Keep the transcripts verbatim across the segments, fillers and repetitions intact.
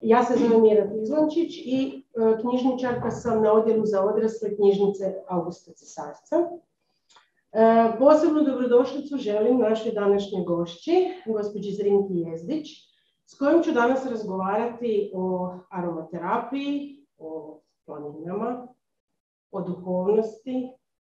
Ja se zovem Mira Izlančić i e, knjižničarka sam na odjelu za odrasle knjižnice Augusta Cesarca. E, posebnu dobrodošlicu želim našoj današnjoj gošći, gospođi Zrinki Jezdić, s kojom ću danas razgovarati o aromaterapiji, o planinama, o duhovnosti,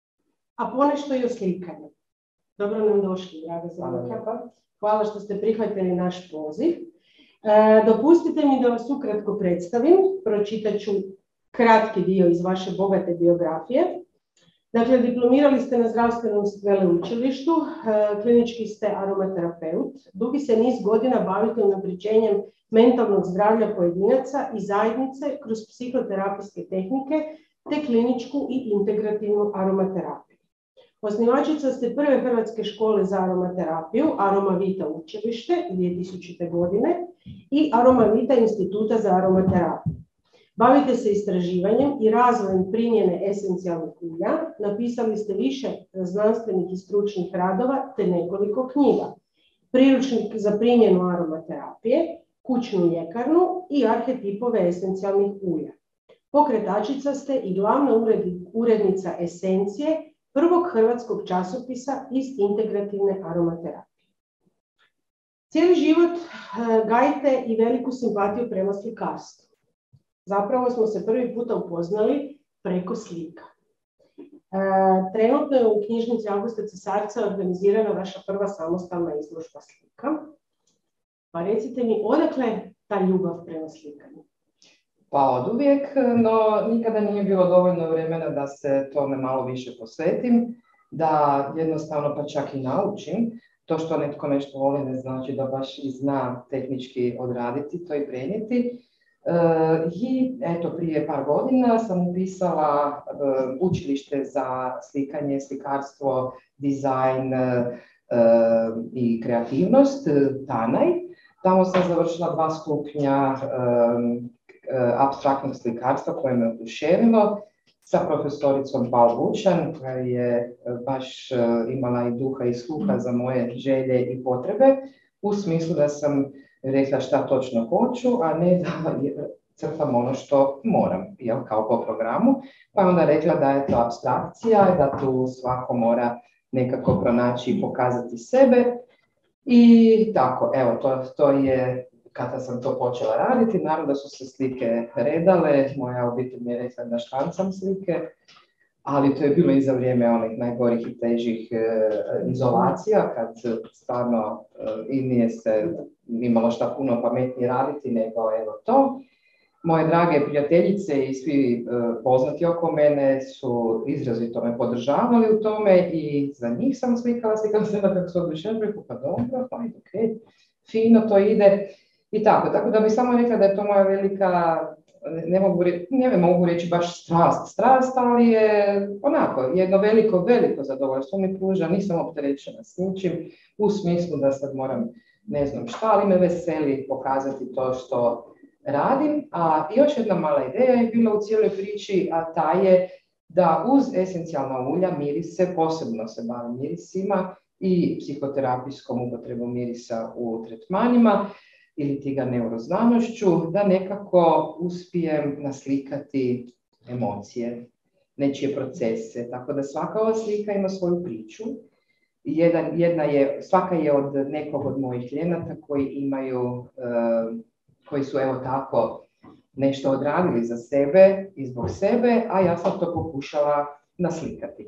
a ponešto i o slikanju. Dobro nam došli, draga Zrinka. Hvala što ste prihvatili naš poziv. E, dopustite mi da vas ukratko predstavim. Pročitat ću kratki dio iz vaše bogate biografije. Dakle, diplomirali ste na zdravstvenom veleučilištu, e, klinički ste aromaterapeut. Dugi se niz godina bavite unapređenjem mentalnog zdravlja pojedinaca i zajednice kroz psihoterapijske tehnike te kliničku i integrativnu aromaterapiju. Osnivačica ste prve hrvatske škole za aromaterapiju, Aromavita učilište dvije tisućite. godine i Aromavita instituta za aromaterapiju. Bavite se istraživanjem i razvojem primjene esencijalnih ulja, napisali ste više znanstvenih i stručnih radova te nekoliko knjiga. Priručnik za primjenu aromaterapije, kućnu ljekarnu i arhetipove esencijalnih ulja. Pokretačica ste i glavna urednica Esencije, prvog hrvatskog časopisa iz integrativne aromaterapije. Cijeli život gajite i veliku simpatiju prema slikarstvu. Zapravo smo se prvi puta upoznali preko slika. E, trenutno je u knjižnici Augusta Cesarca organizirana vaša prva samostalna izložba slika. Pa recite mi, odakle ta ljubav prema slikanju? Pa oduvijek, no nikada nije bilo dovoljno vremena da se tome malo više posvetim, da jednostavno pa čak i naučim. To što netko nešto voli ne znači da baš i zna tehnički odraditi to i prenijeti. E, I eto, prije par godina sam upisala e, učilište za slikanje, slikarstvo, dizajn e, i kreativnost, Tanaj. Tamo sam završila dva stupnja e, apstraktnog slikarstva koje me oduševilo sa profesoricom Pal Vučan, koja je baš imala i duha i sluha za moje želje i potrebe, u smislu da sam rekla šta točno hoću, a ne da crtam ono što moram, jel, kao po programu. Pa onda rekla da je to apstrakcija, da tu svako mora nekako pronaći i pokazati sebe. I tako, evo, to, to je kada sam to počela raditi. Naravno da su se slike redale, moja obitelj mi je rekla da štancam slike, ali to je bilo i za vrijeme onih najgorih i težih e, izolacija, kad stvarno e, i nije se imalo šta puno pametnije raditi nego evo to. Moje drage prijateljice i svi e, poznati oko mene su izrazito me podržavali u tome i za njih sam slikala, slikala sam da kako su odlični, rekao pa dobro, pa ok, fino to ide. I tako, tako da bih samo rekla da je to moja velika, ne mogu, re, ne mogu reći baš strast, strast, ali je onako jedno veliko, veliko zadovoljstvo mi pruža, nisam opterećena s ničim, u smislu da sad moram ne znam šta, ali me veseli pokazati to što radim. A još jedna mala ideja je bila u cijeloj priči, a ta je da uz esencijalna ulja, mirise, posebno se bavim mirisima i psihoterapijskom upotrebom mirisa u tretmanima, ili ti ga neuroznanošću, da nekako uspijem naslikati emocije, nečije procese. Tako da svaka ova slika ima svoju priču. Jedan, jedna je, svaka je od nekog od mojih klijenata koji imaju, uh, koji su evo tako nešto odradili za sebe i zbog sebe, a ja sam to pokušala naslikati.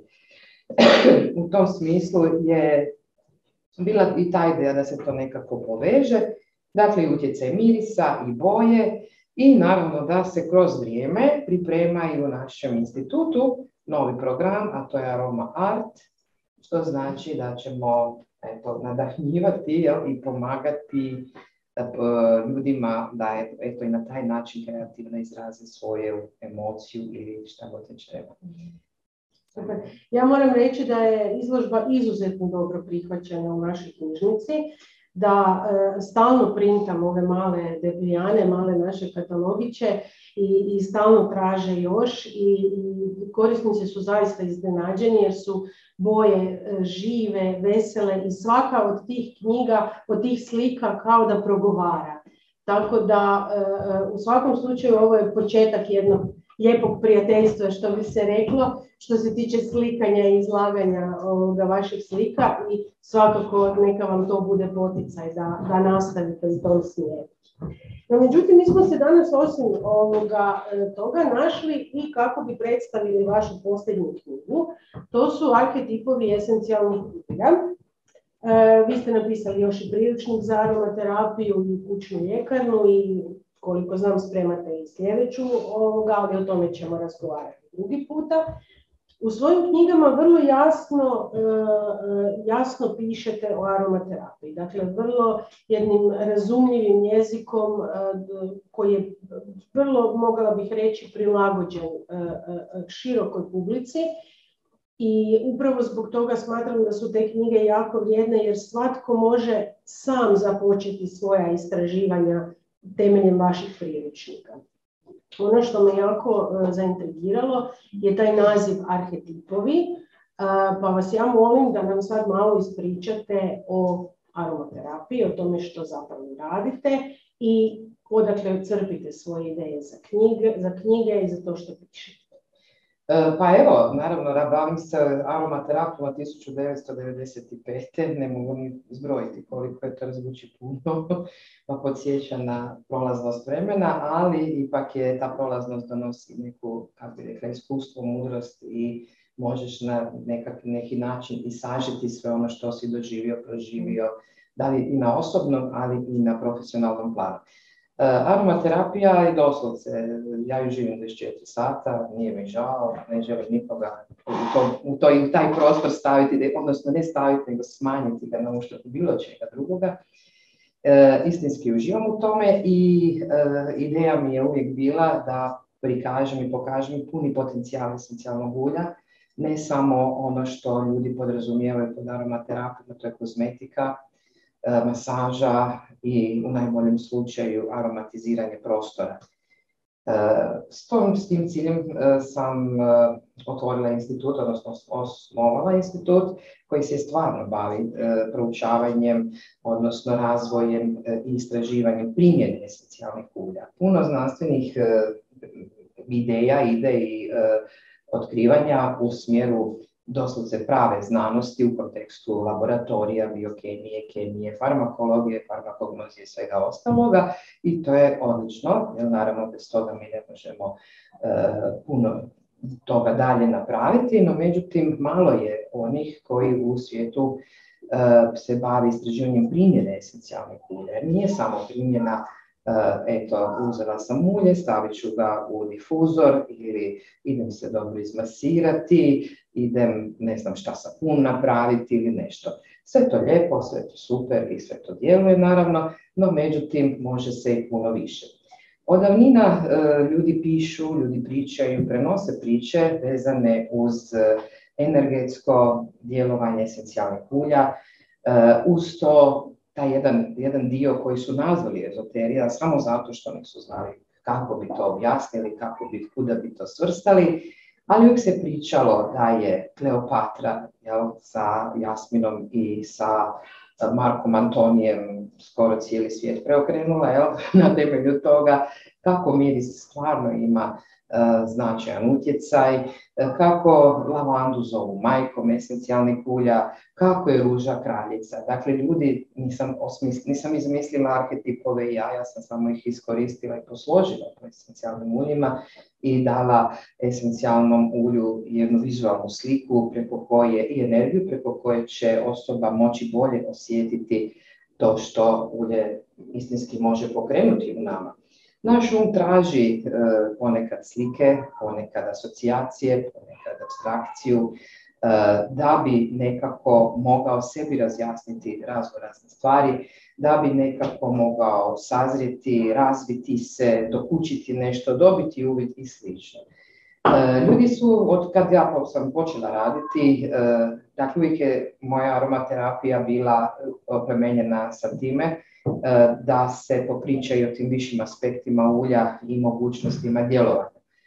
U tom smislu je bila i ta ideja da se to nekako poveže. Dakle, i utjecaj mirisa i boje i naravno da se kroz vrijeme priprema i u našem institutu novi program, a to je Aroma Art, što znači da ćemo eto, nadahnjivati jel, i pomagati uh, ljudima da eto, i na taj način kreativno izraze svoju emociju ili šta god već treba. Super. Ja moram reći da je izložba izuzetno dobro prihvaćena u našoj knjižnici, da e, stalno printam ove male deplijane, male naše katalogiće i, i stalno traže još i, i korisnici su zaista iznenađeni jer su boje e, žive, vesele i svaka od tih knjiga, od tih slika kao da progovara. Tako da u svakom slučaju ovo je početak jednog lijepog prijateljstva, što bi se reklo, što se tiče slikanja i izlaganja ovoga vaših slika i svakako neka vam to bude poticaj da, da nastavite u tom smjeru. No, međutim, mi smo se danas osim ovoga, toga našli i kako bi predstavili vašu posljednju knjigu. To su arhetipovi esencijalnih ulja. E, vi ste napisali još i priručnik za aromaterapiju i kućnu ljekarnu i koliko znam spremate i sljedeću ovoga, ali o tome ćemo razgovarati drugi puta. U svojim knjigama vrlo jasno, jasno pišete o aromaterapiji, dakle vrlo jednim razumljivim jezikom koji je vrlo, mogla bih reći, prilagođen širokoj publici i upravo zbog toga smatram da su te knjige jako vrijedne jer svatko može sam započeti svoja istraživanja temeljem vaših priručnika. Ono što me jako uh, zaintrigiralo je taj naziv arhetipovi, uh, pa vas ja molim da nam sad malo ispričate o aromaterapiji, o tome što zapravo radite i odakle crpite svoje ideje za knjige, za knjige i za to što pišete. Pa evo, naravno, bavim se aromaterapijom od tisuću devetsto devedeset pete. Ne mogu ni zbrojiti koliko je to, zvuči puno, pa podsjeća na prolaznost vremena, ali ipak je ta prolaznost donosi neku, kako bi rekla, iskustvo, mudrost i možeš na nekak, neki način i sažeti sve ono što si doživio, proživio, da li i na osobnom, ali i na profesionalnom planu. Uh, aromaterapija je doslovce, ja ju živim dvadeset četiri sata, nije mi žao, ne želim nikoga u, to, u, to, u taj prostor staviti, odnosno ne staviti, nego smanjiti ga na uštrb bilo čega drugoga. Uh, istinski uživam u tome i uh, ideja mi je uvijek bila da prikažem i pokažem puni potencijal esencijalnog ulja, ne samo ono što ljudi podrazumijevaju pod aromaterapijom, to je kozmetika, masaža i u najboljem slučaju aromatiziranje prostora. S, tom, s tim ciljem sam otvorila institut, odnosno osnovala institut koji se stvarno bavi proučavanjem, odnosno razvojem i istraživanjem primjene esencijalnih ulja. Puno znanstvenih ideja ide i otkrivanja u smjeru doslovce prave znanosti u kontekstu laboratorija, biokemije, kemije, farmakologije, farmakognozije i svega ostaloga i to je odlično, jer naravno bez toga mi ne možemo uh, puno toga dalje napraviti, no međutim malo je onih koji u svijetu uh, se bavi istraživanjem primjene esencijalnih ulja. Nije samo primjena Uh, eto, uzela sam ulje, stavit ću ga u difuzor ili idem se dobro izmasirati, idem ne znam šta sapun napraviti ili nešto. Sve to lijepo, sve to super i sve to djeluje naravno, no međutim može se i puno više. Od davnina uh, ljudi pišu, ljudi pričaju, prenose priče vezane uz uh, energetsko djelovanje esencijalnih ulja, uh, uz to taj jedan, jedan dio koji su nazvali ezoterija samo zato što nisu znali kako bi to objasnili, kako bi, kuda bi to svrstali, ali uvijek se pričalo da je Kleopatra, jel, sa Jasminom i sa Markom Antonijem skoro cijeli svijet preokrenula, jel, na temelju toga kako miris stvarno ima uh, značajan utjecaj, uh, kako lavandu zovu majkom esencijalnih ulja, kako je ruža kraljica. Dakle, ljudi, nisam, osmisli, nisam izmislila arhetipove i ja, ja sam samo ih iskoristila i posložila po esencijalnim uljima i dala esencijalnom ulju jednu vizualnu sliku preko koje, i energiju preko koje će osoba moći bolje osjetiti to što ulje istinski može pokrenuti u nama. Naš um traži e, ponekad slike, ponekad asocijacije, ponekad abstrakciju, e, da bi nekako mogao sebi razjasniti raznorazne stvari, da bi nekako mogao sazrijeti, razviti se, dokučiti nešto, dobiti uvid i slično. E, ljudi su, od kad ja sam počela raditi, e, dakle uvijek je moja aromaterapija bila oplemenjena sa time da se popričaju o tim višim aspektima ulja i mogućnostima djelovanja.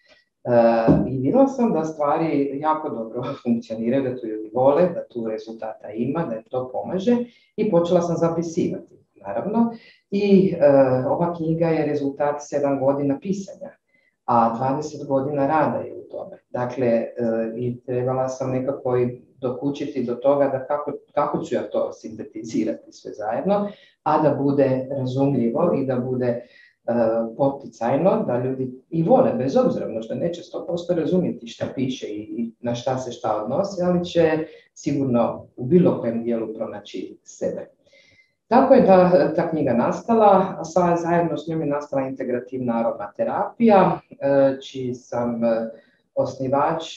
E, I vidjela sam da stvari jako dobro funkcioniraju, da tu ljudi vole, da tu rezultata ima, da to pomaže i počela sam zapisivati, naravno. I e, ova knjiga je rezultat sedam godina pisanja, a dvadeset godina rada je u tome. Dakle, e, i trebala sam nekako i dokučiti do toga da kako, kako ću ja to sintetizirati sve zajedno, a da bude razumljivo i da bude Uh, poticajno, da ljudi i vole, bez obzira, možda neće sto posto razumjeti šta piše i, i na šta se šta odnosi, ali će sigurno u bilo kojem dijelu pronaći sebe. Tako je da ta knjiga nastala, a sa, zajedno s njom je nastala integrativna aromaterapija, uh, čiji sam uh, osnivač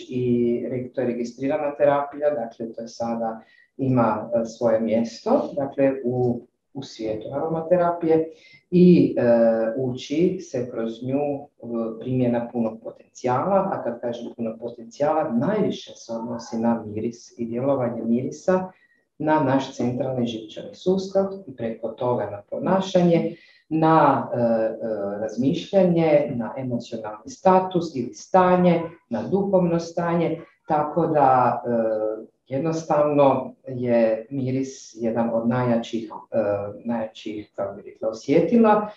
i to je registrirana terapija, dakle to je sada ima uh, svoje mjesto, dakle u u svijetu aromaterapije i e, uči se kroz nju e, primjena punog potencijala, a kad kažem punog potencijala, najviše se odnosi na miris i djelovanje mirisa na naš centralni živčani sustav i preko toga na ponašanje, na e, e, razmišljanje, na emocionalni status ili stanje, na duhovno stanje, tako da e, jednostavno je miris jedan od najjačih, uh, najjačih kako bi rekla, osjetila.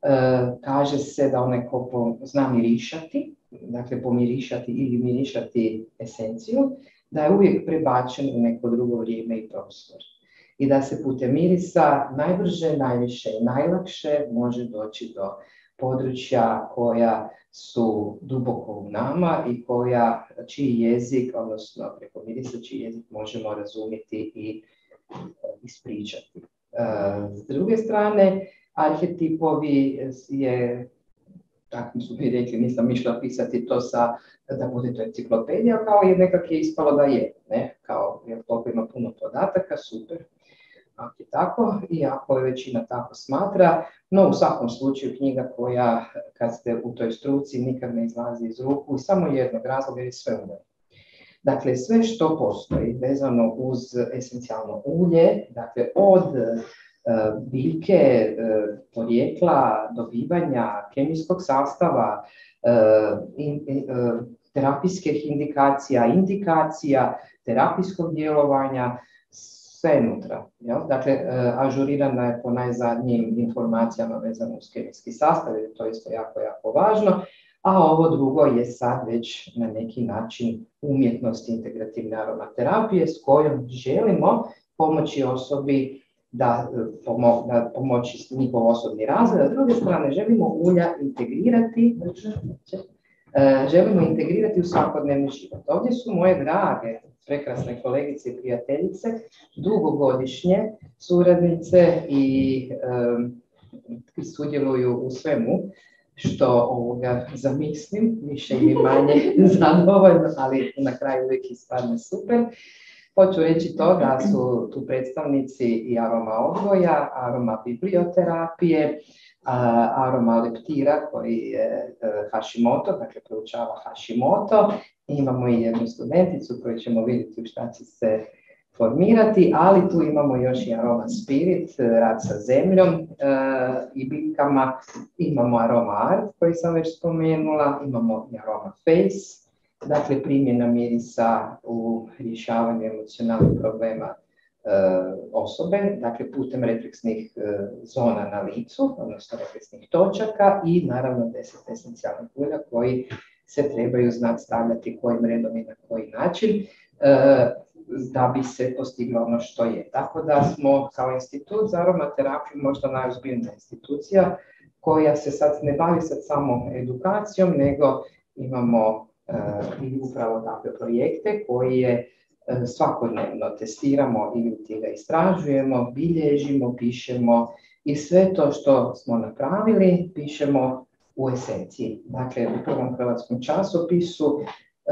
Uh, kaže se da onaj ko po, zna mirišati, dakle pomirišati ili mirišati esenciju, da je uvijek prebačen u neko drugo vrijeme i prostor. I da se putem mirisa najbrže, najviše i najlakše može doći do područja koja su duboko u nama i koja, čiji jezik, odnosno preko mirisa čiji jezik možemo razumjeti i ispričati. S druge strane, arhetipovi je, tako su mi rekli, nisam išla pisati to sa, da bude to enciklopedija, kao je nekak je ispalo da je, ne? Kao, jer toliko ima puno podataka, super. Ako je tako, i ako je većina tako smatra, no u svakom slučaju knjiga koja, kad ste u toj struci, nikad ne izlazi iz ruku i samo jednog razloga je sve u njoj. Dakle, sve što postoji vezano uz esencijalno ulje, dakle od uh, biljke, uh, porijekla, dobivanja, kemijskog sastava, uh, in, uh, terapijskih indikacija, indikacija, terapijskog djelovanja, sve je unutra. Jel? Dakle, ažurirana je po najzadnjim informacijama vezano uz kemijski sastav, jer to je isto jako, jako važno, a ovo drugo je sad već na neki način umjetnost integrativne aromaterapije s kojom želimo pomoći osobi da, pomo, da pomoći njihov osobni razvoj, a s druge strane želimo ulja integrirati, želimo integrirati u svakodnevni život. Ovdje su moje drage prekrasne kolegice i prijateljice, dugogodišnje suradnice i um, sudjeluju u svemu što ovoga zamislim, više ili manje zadovoljno, ali na kraju uvijek ispadne super. Hoću reći to da su tu predstavnici i aroma odgoja, aroma biblioterapije, aroma leptira koji je Hashimoto, dakle proučava Hashimoto. Imamo i jednu studenticu koju ćemo vidjeti u šta će se formirati, ali tu imamo još i aroma spirit, rad sa zemljom e, i biljkama. Imamo aroma art koji sam već spomenula, imamo i aroma face, dakle primjena mirisa u rješavanju emocionalnih problema e, osobe, dakle putem refleksnih e, zona na licu, odnosno refleksnih točaka i naravno deset esencijalnih ulja koji se trebaju znati stavljati kojim redom i na koji način e, da bi se postiglo ono što je. Tako da smo kao institut za aromaterapiju možda najozbiljnija institucija koja se sad ne bavi sad samo edukacijom, nego imamo e, i upravo takve projekte koje e, svakodnevno testiramo ili ga istražujemo, bilježimo, pišemo i sve to što smo napravili pišemo u esenciji. Dakle, u prvom hrvatskom časopisu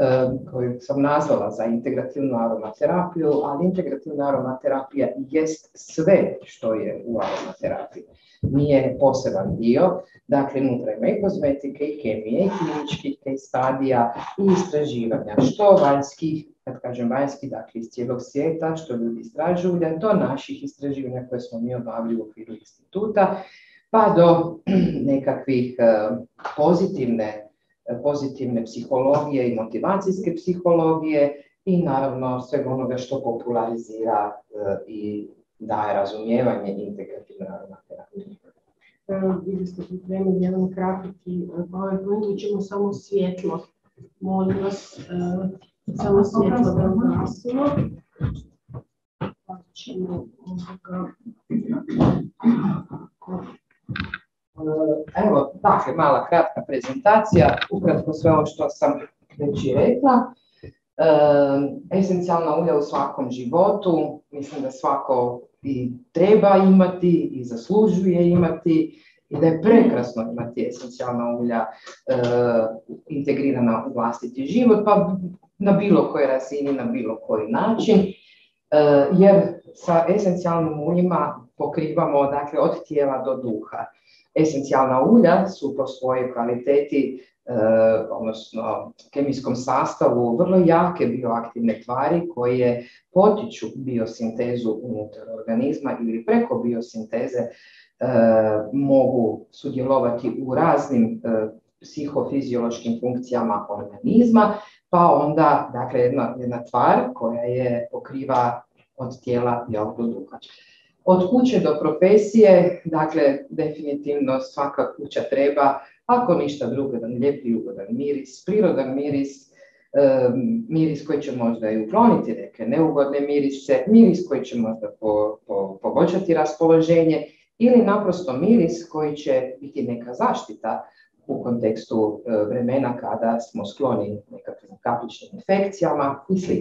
koju sam nazvala za integrativnu aromaterapiju, ali integrativna aromaterapija jest sve što je u aromaterapiji. Nije poseban dio, dakle, unutra ima i kozmetike, i kemije, i kliničkih stadija, i istraživanja, što vanjskih, kad kažem vanjski, dakle iz cijelog svijeta, što ljudi istražuju, do naših istraživanja koje smo mi obavili u okviru instituta, pa do nekakvih pozitivne pozitivne psihologije i motivacijske psihologije i naravno svega onoga što popularizira i daje razumijevanje integrativne aromaterapije. bili ste pripremili jedan kratki PowerPoint, učimo samo svjetlo. Molim vas, samo svjetlo da ugasimo. Pa ćemo ovoga... Evo, dakle, mala kratka prezentacija, ukratko sve ovo što sam već i rekla. E, esencijalna ulja u svakom životu, mislim da svako i treba imati i zaslužuje imati i da je prekrasno imati esencijalna ulja e, integrirana u vlastiti život, pa na bilo kojoj razini, na bilo koji način, e, jer sa esencijalnim uljima pokrivamo, dakle, od tijela do duha. Esencijalna ulja su po svojoj kvaliteti, e, odnosno kemijskom sastavu, vrlo jake bioaktivne tvari koje potiču biosintezu unutar organizma ili preko biosinteze e, mogu sudjelovati u raznim e, psihofiziološkim funkcijama organizma, pa onda, dakle, jedna, jedna tvar koja je pokriva od tijela do duha. Od kuće do profesije, dakle, definitivno svaka kuća treba, ako ništa drugo, jedan lijep i ugodan miris, prirodan miris, e, miris koji će možda i ukloniti neke neugodne mirise, miris koji će možda po, po, poboljšati raspoloženje ili naprosto miris koji će biti neka zaštita u kontekstu e, vremena kada smo skloni nekakvim kapličnim infekcijama i sl.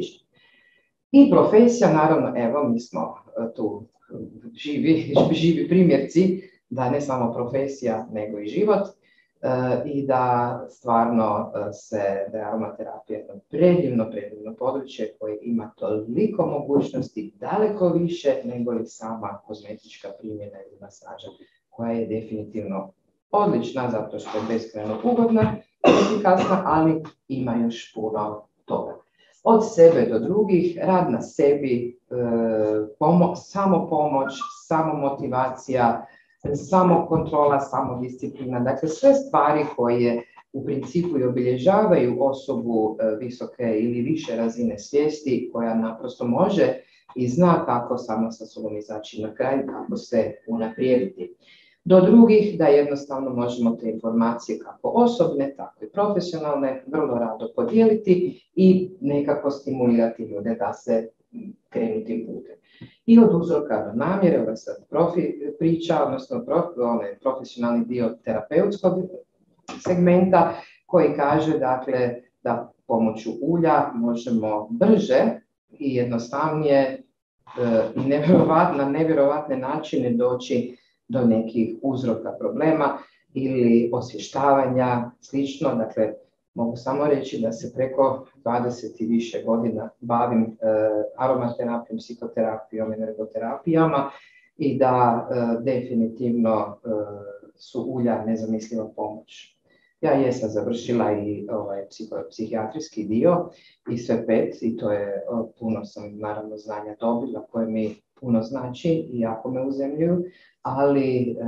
I profesija, naravno, evo, mi smo tu živi, živi primjerci da ne samo profesija nego i život e, i da stvarno se, da je aromaterapija jedno predivno, predivno područje koje ima toliko mogućnosti, daleko više nego li sama kozmetička primjena ili masaža, koja je definitivno odlična zato što je beskrajno ugodna, efikasna, ali ima još puno toga. Od sebe do drugih, rad na sebi, pomo- samo pomoć, samo motivacija, samo kontrola, samo disciplina. Dakle, sve stvari koje u principu i obilježavaju osobu visoke ili više razine svijesti, koja naprosto može i zna kako samo sa sobom izaći na kraj, kako se unaprijediti. Do drugih, da jednostavno možemo te informacije kako osobne, tako i profesionalne vrlo rado podijeliti i nekako stimulirati ljude da se krenu tim putem. I od uzroka do namjere, ovo je sad profi, priča, odnosno profi, onaj profesionalni dio terapeutskog segmenta koji kaže, dakle, da pomoću ulja možemo brže i jednostavnije e, i nevjerovatne, na nevjerovatne načine doći do nekih uzroka problema ili osvještavanja, slično. Dakle, mogu samo reći da se preko dvadeset i više godina bavim e, aromaterapijom, psihoterapijom, energoterapijama i da e, definitivno e, su ulja nezamisliva pomoć. Ja jesam završila i ovaj, psiho, psihijatrijski dio i sve pet i to je puno sam naravno znanja dobila koje mi puno znači i jako me uzemljuju, ali e,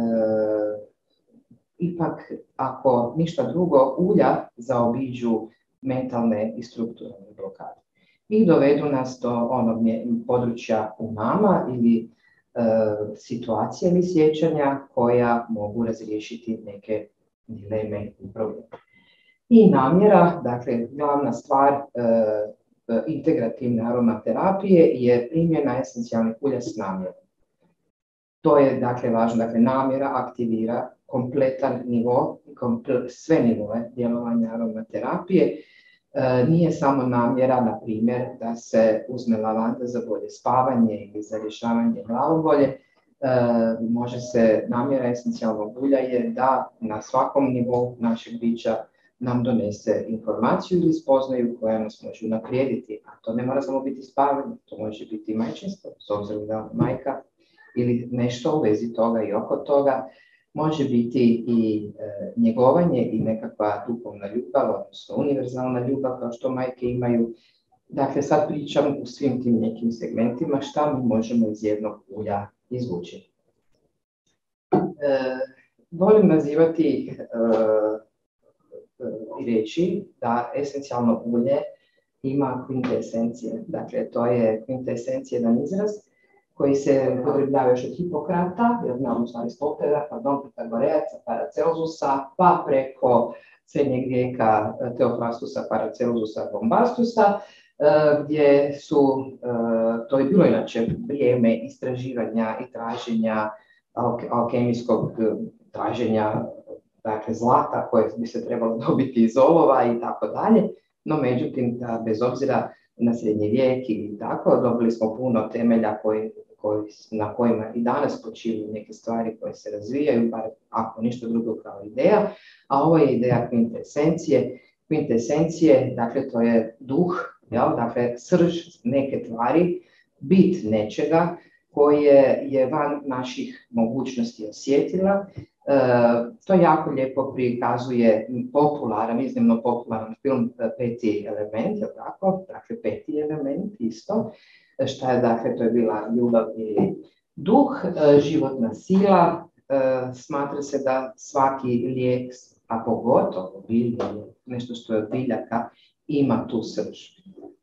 ipak ako ništa drugo ulja zaobiđu mentalne i strukturalne blokade i dovedu nas do onog područja umama ili e, situacije ili sjećanja koja mogu razriješiti neke dileme i probleme. I namjera, dakle, glavna stvar e, integrativne aromaterapije je primjena esencijalnih ulja s namjerom. To je, dakle, važno, dakle, namjera aktivira kompletan nivo, komple, sve nivoe djelovanja aromaterapije. E, nije samo namjera, na primjer, da se uzme lavanda za bolje spavanje ili za rješavanje glavobolje. E, može se, namjera esencijalnog ulja je da na svakom nivou našeg bića nam donese informaciju ili spoznaju koja nas može unaprijediti. A to ne mora samo biti spavanje, to može biti majčinstvo, s obzirom da majka ili nešto u vezi toga i oko toga. Može biti i e, njegovanje i nekakva duhovna ljubav, odnosno univerzalna ljubav kao što majke imaju. Dakle, sad pričam u svim tim nekim segmentima šta mi možemo iz jednog ulja izvući. E, volim nazivati e, i reći da esencijalno ulje ima kvintesencije. Dakle, to je kvintesencija, jedan izraz koji se upotrebljavaju još od Hipokrata, jer znamo što Aristotela, pardon, Pitagorejaca, Paracelsusa, pa preko srednjeg vijeka Teofrastusa, Paracelsusa, Bombastusa, gdje su, to je bilo inače vrijeme istraživanja i traženja alkemijskog traženja, dakle zlata koje bi se trebalo dobiti iz olova i tako dalje, no međutim, da, bez obzira na srednji vijek i tako, dobili smo puno temelja koji, koji, na kojima i danas počivaju neke stvari koje se razvijaju, bar ako ništa drugo kao ideja, a ovo je ideja kvintesencije. Kvintesencije, dakle, to je duh, jel? Dakle, srž neke tvari, bit nečega koje je van naših mogućnosti osjetila. E, to jako lijepo prikazuje popularan, iznimno popularan film Peti element, je tako? Dakle, peti element isto. Šta je, dakle, to je bila ljubav i duh, e, životna sila. E, smatra se da svaki lijek, a pogotovo biljni, nešto što je od biljaka, ima tu srž. E,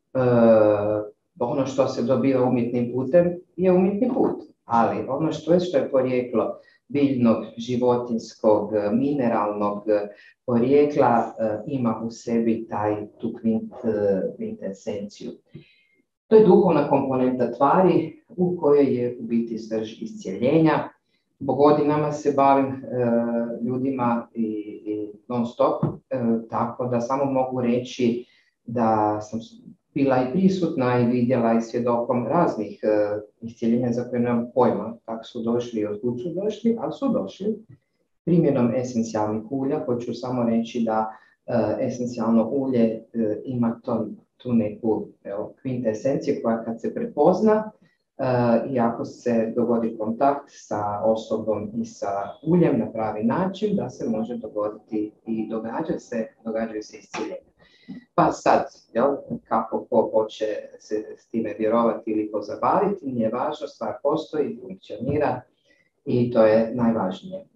ono što se dobiva umjetnim putem je umjetni put, ali ono što je, što je porijeklo biljnog, životinskog, mineralnog porijekla ima u sebi taj, tu kvint, kvintesenciju. To je duhovna komponenta tvari u kojoj je u biti srž iscijeljenja. Po godinama se bavim e, ljudima i, i non stop, e, tako da samo mogu reći da sam bila i prisutna i vidjela i svjedokom raznih e, iscijeljenja za koje nemam pojma kako su došli i od kud su došli, ali su došli. Primjenom esencijalnih ulja hoću samo reći da e, esencijalno ulje e, ima to, tu neku evo, kvintesenciju koja kad se prepozna e, i ako se dogodi kontakt sa osobom i sa uljem na pravi način, da se može dogoditi i događa se, događaju se iscijeljenja. Pa sad, jel, kako ko hoće se s time vjerovati ili pozabaviti, nije važno, stvar postoji, funkcionira i to je najvažnije.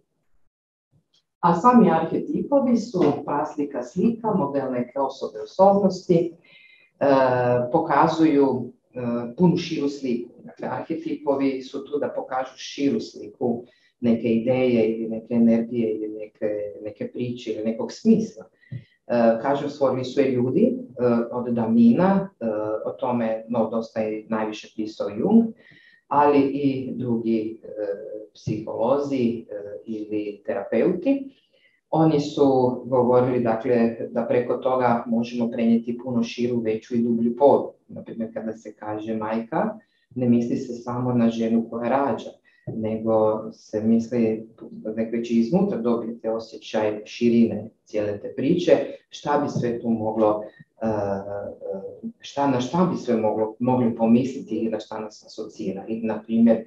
A sami arhetipovi su paslika slika, model neke osobe osobnosti, e, pokazuju e, punu širu sliku. Dakle, arhetipovi su tu da pokažu širu sliku neke ideje ili neke energije ili neke, neke priče ili nekog smisla. Uh, kažem, stvorili su je ljudi uh, od davnina, uh, o tome no, dosta je najviše pisao Jung, ali i drugi uh, psiholozi uh, ili terapeuti. Oni su govorili, dakle, da preko toga možemo prenijeti puno širu, veću i dublju poruku. Naprimjer, kada se kaže majka, ne misli se samo na ženu koja rađa, nego se misli da već iznutra dobijete osjećaj širine cijele te priče, šta bi sve tu moglo, šta, na šta bi sve moglo, mogli pomisliti i na šta nas asocira. I, na primjer,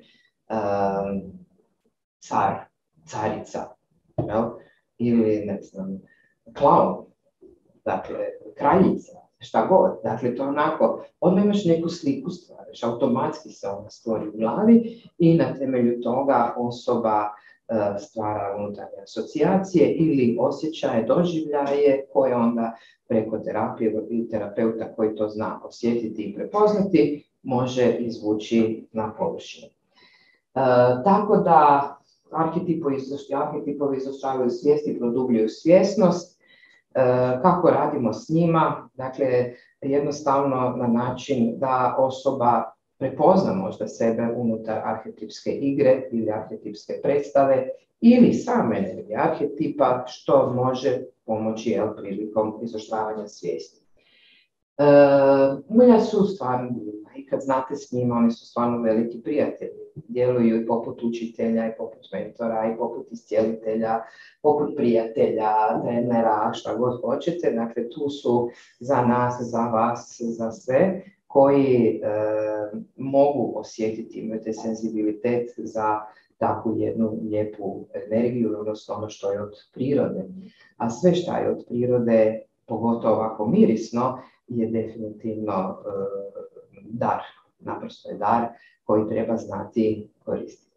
car, carica, jel? Ili, ne znam, klaun, dakle, kraljica, šta god. Dakle, to je onako, odmah imaš neku sliku stvaraš, automatski se ona stvori u glavi i na temelju toga osoba uh, stvara unutarnje asocijacije ili osjećaje, doživljaje koje onda preko terapije i terapeuta koji to zna osjetiti i prepoznati može izvući na površinu. Uh, tako da arhetipovi izostavljaju svijest i produbljuju svjesnost. Kako radimo s njima? Dakle, jednostavno na način da osoba prepozna možda sebe unutar arhetipske igre ili arhetipske predstave ili same energije arhetipa, što može pomoći jel, prilikom izoštravanja svijesti. E, ulja su stvarno divna i kad znate s njima, oni su stvarno veliki prijatelji. Djeluju i poput učitelja, i poput mentora, i poput iscijelitelja, poput prijatelja, trenera, šta god hoćete. Dakle, tu su za nas, za vas, za sve koji e, mogu osjetiti, imate senzibilitet za takvu jednu lijepu energiju, odnosno ono što je od prirode. A sve što je od prirode, pogotovo ovako mirisno, je definitivno e, dar, naprosto je dar koji treba znati koristiti.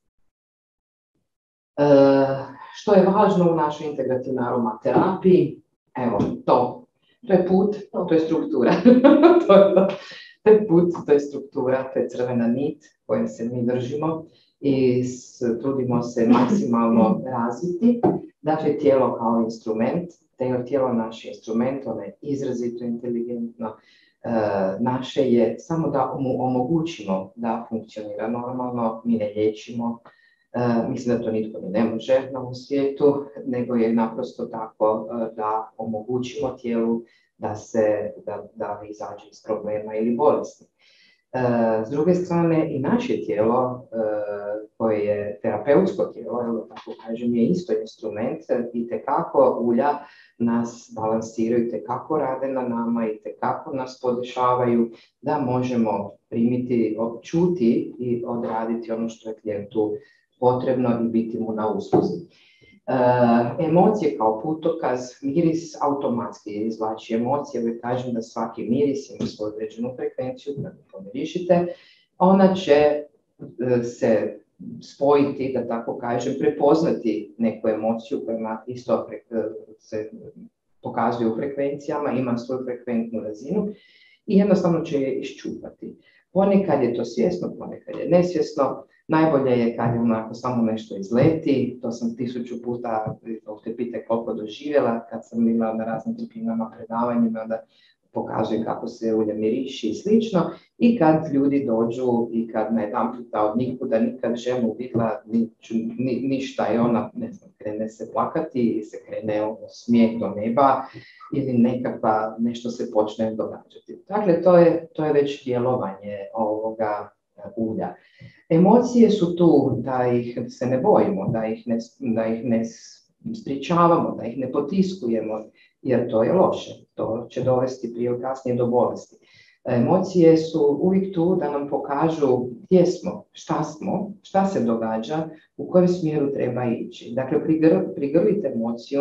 E, što je važno u našoj integrativnoj aromaterapiji? Evo, to. To je put, to je struktura. to je to. To je put, to je struktura, to je crvena nit kojom se mi držimo i s, trudimo se maksimalno razviti. Dakle, tijelo kao instrument, tijelo naš instrument, ono je izrazito inteligentno. E, naše je samo da mu omogućimo da funkcionira normalno, mi ne liječimo. E, mislim da to nitko ni ne može na ovom svijetu, nego je naprosto tako e, da omogućimo tijelu da se da, da izađe iz problema ili bolesti. E, s druge strane, i naše tijelo, e, koje je terapeutsko tijelo, ili tako kažem, je isto instrument i tekako ulja nas balansiraju, tekako rade na nama i tekako nas podešavaju da možemo primiti, čuti i odraditi ono što je klijentu potrebno i biti mu na usluzi. E, emocije kao putokaz, miris automatski izvlači emocije, uvijek kažem da svaki miris ima svoju određenu frekvenciju, kada pomirišite, ona će e, se spojiti, da tako kažem, prepoznati neku emociju koja ima isto se pokazuje u frekvencijama, ima svoju frekventnu razinu i jednostavno će je iščupati. Ponekad je to svjesno, ponekad je nesvjesno. Najbolje je kad je onako samo nešto izleti, to sam tisuću puta, te pite koliko doživjela, kad sam bila na raznim tripinama, predavanjima, onda pokazuje kako se ulje miriši i slično. I kad ljudi dođu i kad na jedan puta od nikuda nikad ženu vidjela ni, ni, ništa i ona, ne znam, krene se plakati ili se krene smijeh do neba ili nekakva nešto se počne događati. Dakle, to je, to je već djelovanje ovoga ulja. Emocije su tu da ih se ne bojimo, da ih ne, da ih ne sprječavamo, da ih ne potiskujemo, jer to je loše. To će dovesti prije ili kasnije do bolesti. Emocije su uvijek tu da nam pokažu gdje smo, šta smo, šta se događa, u kojem smjeru treba ići. Dakle, prigr, prigrlite emociju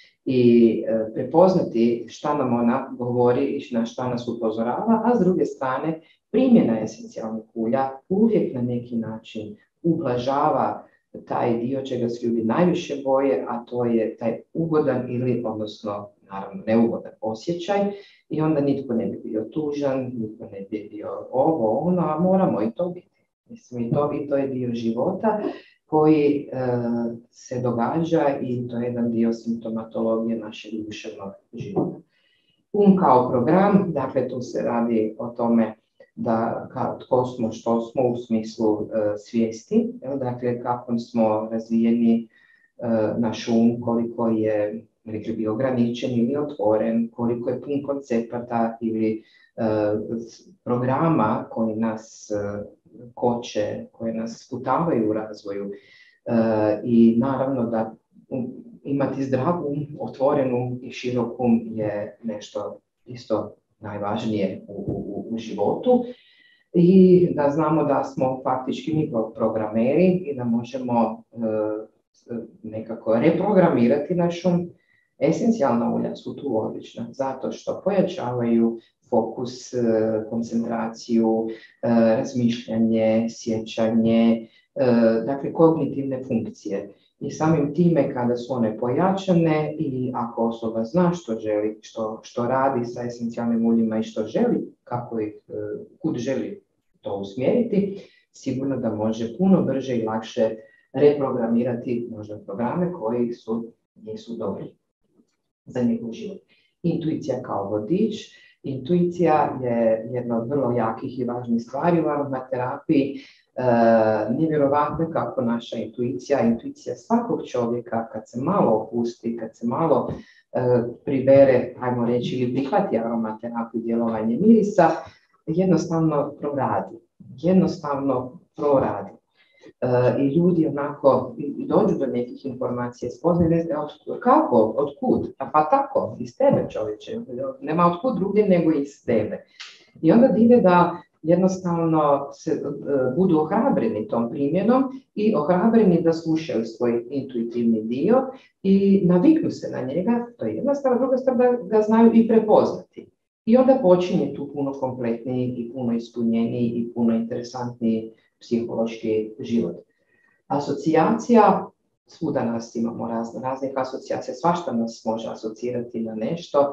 i e, prepoznati šta nam ona govori i na šta nas upozorava, a s druge strane primjena esencijalnih ulja uvijek na neki način ublažava taj dio čega se ljudi najviše boje, a to je taj ugodan ili, odnosno, naravno, neugodan osjećaj i onda nitko ne bi bio tužan, nitko ne bi bio ovo, ono, a moramo i to biti. Mislim, i to, i to je dio života koji e, se događa i to je jedan dio simptomatologije našeg duševnog života. Um kao program, dakle, tu se radi o tome da ka, tko smo, što smo u smislu e, svijesti, dakle kako smo razvijeni e, naš um, koliko je, rekli bi, ograničen ili otvoren, koliko je pun koncepata ili e, programa koji nas e, koče, koji nas sputavaju u razvoju e, i naravno da um, imati zdrav um, otvoren um i širok um je nešto isto najvažnije u, u, u životu i da znamo da smo faktički mi programeri i da možemo e, nekako reprogramirati naš um. Esencijalna ulja su tu odlična zato što pojačavaju fokus, e, koncentraciju, e, razmišljanje, sjećanje, e, dakle kognitivne funkcije. I samim time kada su one pojačane i ako osoba zna što želi, što, što radi sa esencijalnim uljima i što želi, kako ih, kud želi to usmjeriti, sigurno da može puno brže i lakše reprogramirati možda programe koji su, nisu dobri za njegov život. Intuicija kao vodič. Intuicija je jedna od vrlo jakih i važnih stvari u aromaterapiji. E, nevjerovatno kako naša intuicija, intuicija svakog čovjeka kad se malo opusti, kad se malo e, pribere, ajmo reći, ili prihvati aromaterapiju, djelovanje mirisa, jednostavno proradi. Jednostavno proradi. E, I ljudi onako i dođu do nekih informacija, spoznaju, ne znam, od, kako, od kud? A pa tako, iz tebe čovječe, nema od kud drugdje nego iz tebe. I onda vide da jednostavno se, uh, budu ohrabreni tom primjenom i ohrabreni da slušaju svoj intuitivni dio i naviknu se na njega, to je jedna stvar, druga stvar da ga znaju i prepoznati. I onda počinje tu puno kompletniji i puno ispunjeniji i puno interesantniji psihološki život. Asocijacija, svuda nas imamo razne, raznih asocijacija, svašta nas može asocirati na nešto.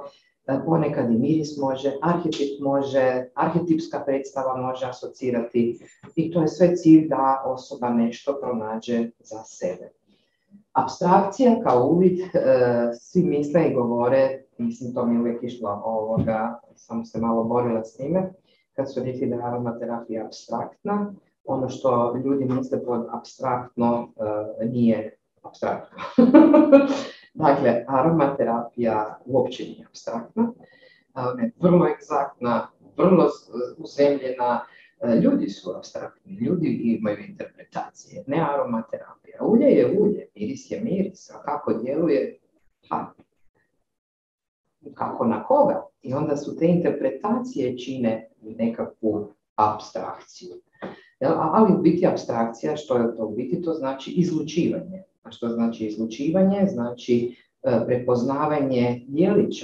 Ponekad i miris može, arhetip može, arhetipska predstava može asocirati i to je sve cilj da osoba nešto pronađe za sebe. Apstrakcija kao uvid, svi misle i govore, mislim to mi je uvijek išlo ovoga, samo se malo borila s time, kad su rekli da je aromaterapija apstraktna, ono što ljudi misle pod apstraktno nije apstraktno. Dakle, aromaterapija uopće nije apstraktna, ona je vrlo egzaktna, vrlo uzemljena, ljudi su apstraktni, ljudi imaju interpretacije, ne aromaterapija. Ulje je ulje, miris je miris, a kako djeluje, ha, kako na koga. I onda su te interpretacije čine nekakvu apstrakciju. Ali u biti apstrakcija, što je to u biti? To znači izlučivanje. A što znači izlučivanje? Znači prepoznavanje djelića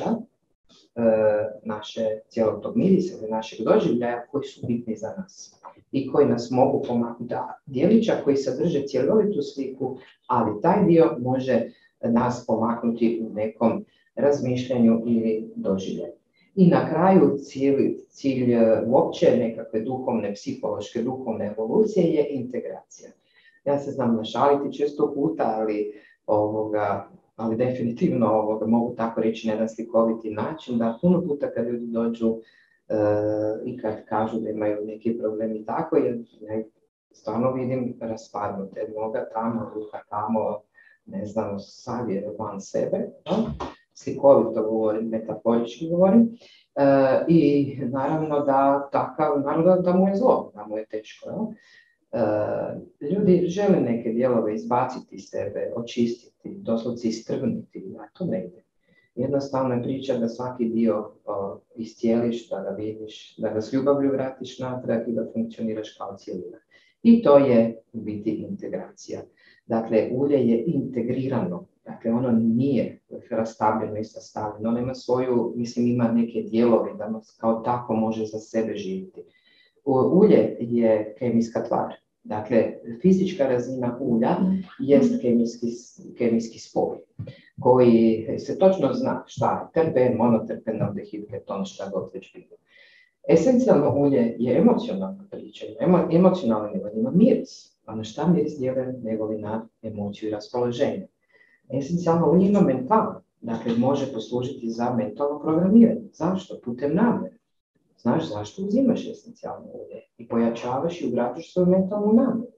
naše cijelog tog mirisa ili našeg doživljaja koji su bitni za nas i koji nas mogu pomaknuti. Da, djelića koji sadrže cjelovitu sliku, ali taj dio može nas pomaknuti u nekom razmišljanju ili doživljaju. I na kraju cilj, cilj uopće nekakve duhovne, psihološke, duhovne evolucije je integracija. Ja se znam našaliti često puta, ali, ovoga, ali definitivno ovoga, mogu tako reći na jedan slikoviti način, da puno puta kad ljudi dođu uh, i kad kažu da imaju neki problem i tako, jer ja stvarno vidim raspadnute noga tamo, ruka tamo, ne znam, sad je van sebe, no? Slikovito govorim, metaforički govorim, uh, i naravno da takav, naravno da mu je zlo, da mu je teško, no? Uh, ljudi žele neke dijelove izbaciti iz sebe, očistiti, doslovce istrgnuti, a to ne ide. Jednostavno je priča da svaki dio uh, iscijeliš, da ga vidiš, da ga s ljubavlju vratiš natrag i da funkcioniraš kao cijelina. I to je u biti integracija. Dakle, ulje je integrirano, dakle ono nije rastavljeno i sastavljeno, ono ima svoju, mislim ima neke dijelove da kao tako može za sebe živjeti. Ulje je kemijska tvar, dakle fizička razina ulja jest kemijski, kemijski spoj koji se točno zna šta je terpen, monoterpen, aldehid, keton, šta god već bilo. Esencijalno ulje je emocionalna priča, emo, emocionalno nivo, ima miris, a na šta miris djeluje nego li na emociju i raspoloženje. Esencijalno ulje ima mentalno, dakle može poslužiti za mentalno programiranje. Zašto? Putem namjere. Znaš zašto uzimaš esencijalno ulje i pojačavaš i ugrađuješ svoju mentalnu namjeru.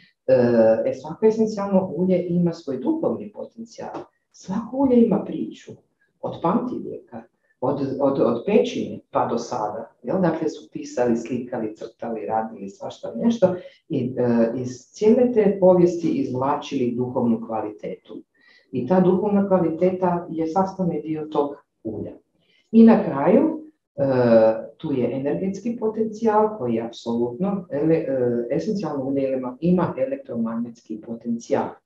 E, svako esencijalno ulje ima svoj duhovni potencijal. Svako ulje ima priču, od pamtivijeka, od, od, od pećine pa do sada. Jel? Dakle su pisali, slikali, crtali, radili svašta nešto i e, iz cijele te povijesti izvlačili duhovnu kvalitetu. I ta duhovna kvaliteta je sastavni dio tog ulja. I na kraju, e, tu je energetski potencijal koji je apsolutno, ele, e, esencijalno ulje ima elektromagnetski potencijal. E,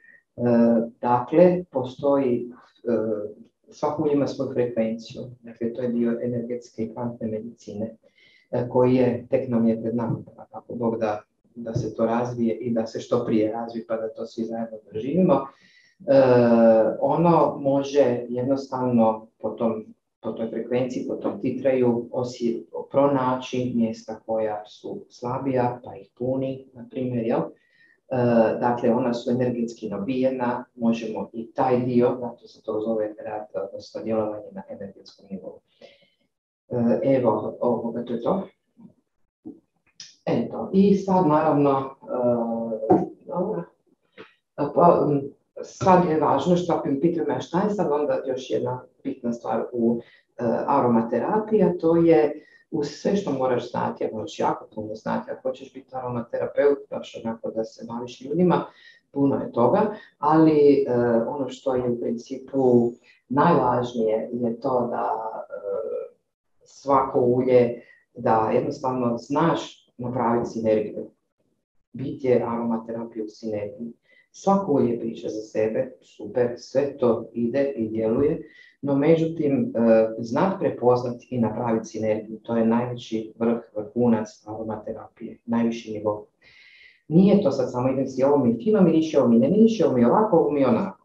dakle, postoji, e, svako ulje ima svoju frekvenciju, dakle to je dio energetske i kvantne medicine e, koji je tek nam je pred nama, ako Bog da, da se to razvije i da se što prije razvije pa da to svi zajedno doživimo. E, ono može jednostavno po tom po toj frekvenciji, po tom titraju, osje, pronaći mjesta koja su slabija, pa ih puni, na primjer, jel? E, dakle, ona su energetski nabijena, možemo i taj dio, zato se to zove rad, odnosno djelovanje na energetskom nivou. E, evo, ovoga, to je to. Eto, i sad naravno, e, pa, sad je važno što ako mi pitaju me šta je sad onda još jedna bitna stvar u uh, aromaterapiji, a to je uz sve što moraš znati, a moraš jako puno znati, ako hoćeš biti aromaterapeut, baš onako da se baviš ljudima, puno je toga, ali uh, ono što je u principu najvažnije je to da uh, svako ulje, da jednostavno znaš napraviti sinergiju. Bit je aromaterapija u sinergiji. Svako ulje priča za sebe, super, sve to ide i djeluje, no međutim, znat prepoznati i napraviti sinergiju, to je najveći vrh, vrhunac aromaterapije, najviši nivo. Nije to sad samo idem si ovo mi fino miriši, ovo mi ne miriši, ovo mi ovako, ovo mi onako.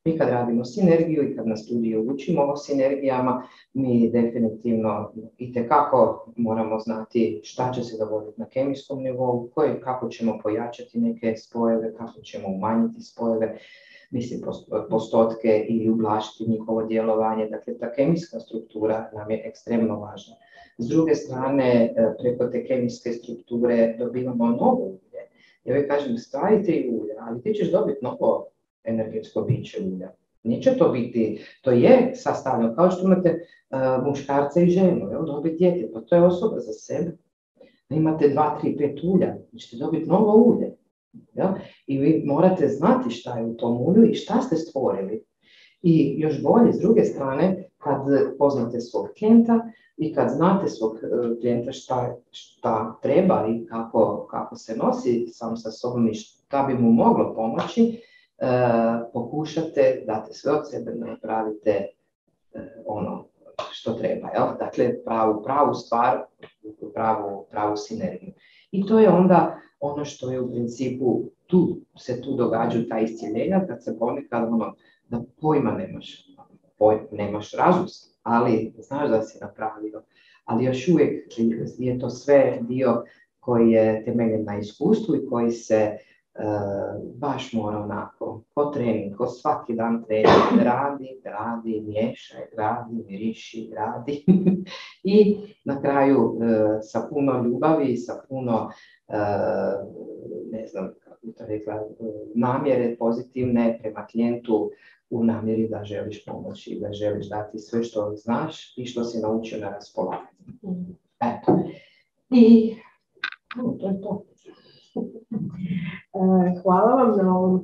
Mi kad radimo sinergiju i kad na studiju učimo o sinergijama, mi definitivno itekako moramo znati šta će se dogoditi na kemijskom nivou, koje, kako ćemo pojačati neke spojeve, kako ćemo umanjiti spojeve, mislim postotke ili ublažiti njihovo djelovanje. Dakle, ta kemijska struktura nam je ekstremno važna. S druge strane, preko te kemijske strukture dobivamo novo ulje. Ja uvijek kažem, stavite i ulje, ali ti ćeš dobiti novo energetsko biće ulja. Neće to biti, to je sastavljeno, kao što imate uh, muškarca i ženu, jel, dobiti dijete, pa to je osoba za sebe. Imate dva, tri, pet ulja, ćete dobiti novo ulje. Jel? I vi morate znati šta je u tom ulju i šta ste stvorili. I još bolje, s druge strane, kad poznate svog klijenta i kad znate svog klijenta šta, šta treba i kako, kako se nosi sam sa sobom i šta bi mu moglo pomoći, Uh, pokušate, date sve od sebe, napravite uh, ono što treba, jel? Dakle, pravu, pravu stvar, pravu, pravu sinergiju. I to je onda ono što je u principu, tu se tu događaju ta iscjeljenja, kad se ponekad ono, da pojma nemaš, pojma, nemaš razum, ali znaš da si napravio, ali još uvijek je to sve dio koji je temeljen na iskustvu i koji se Uh, baš mora onako, ko trening, ko svaki dan trening, radi, radi, miješaj, radi, miriši, radi. I na kraju uh, sa puno ljubavi, sa puno, uh, ne znam kako bi to rekla, uh, namjere pozitivne prema klijentu u namjeri da želiš pomoći, da želiš dati sve što znaš i što si naučio na raspolaganju. Eto. I no, to je to. Hvala vam na ovom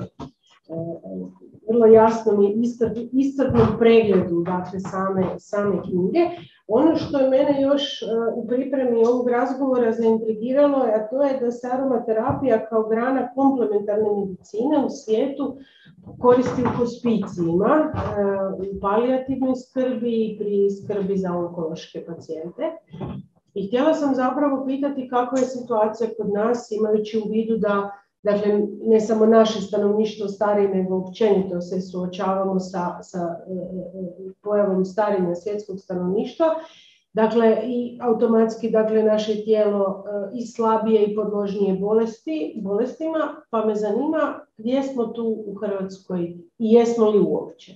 vrlo jasnom i iscrpnom pregledu, dakle, same, same knjige. Ono što je mene još u pripremi ovog razgovora zaintrigiralo, a to je da se aromaterapija kao grana komplementarne medicine u svijetu koristi u hospicijima, u palijativnoj skrbi i pri skrbi za onkološke pacijente. I htjela sam zapravo pitati kakva je situacija kod nas, imajući u vidu da, dakle, ne samo naše stanovništvo starije, nego općenito se suočavamo sa, sa pojavom starenja svjetskog stanovništva. Dakle, i automatski, dakle, naše tijelo i slabije i podložnije bolesti, bolestima, pa me zanima gdje smo tu u Hrvatskoj i jesmo li uopće?